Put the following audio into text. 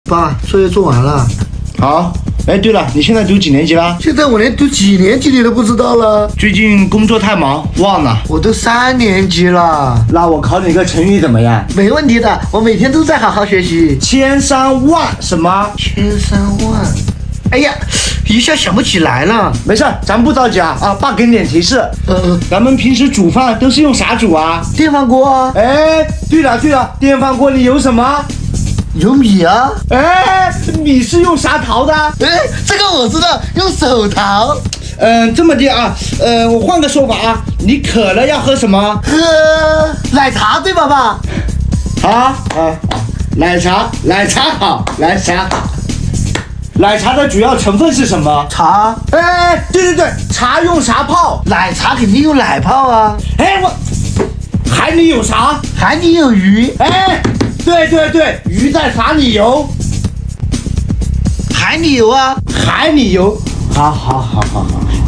爸，作业做完了。 好。哎，对了，你现在读几年级了？ 现在我连读几年级你都不知道了。 最近工作太忙，忘了。 我都3年级了。 那我考你个成语怎么样？ 没问题的，我每天都在好好学习。 千山万什么？ 千山万。哎呀，一下想不起来了。 没事，咱不着急啊。爸给你点提示。咱们平时煮饭都是用啥煮啊？ 电饭锅啊。 哎，对了，电饭锅里有什么？ 有米啊。 哎，米是用啥淘的？ 哎，这个我知道，用手淘。 这么的啊，我换个说法啊，你渴了要喝什么？ 喝奶茶对吧，爸？ 奶茶好，奶茶。奶茶的主要成分是什么？ 茶。 哎，对，茶用啥泡？ 奶茶肯定用奶泡啊。 哎，海里有啥？ 海里有鱼。 哎，对，鱼在啥里游？ 海里游啊。 海里游。好，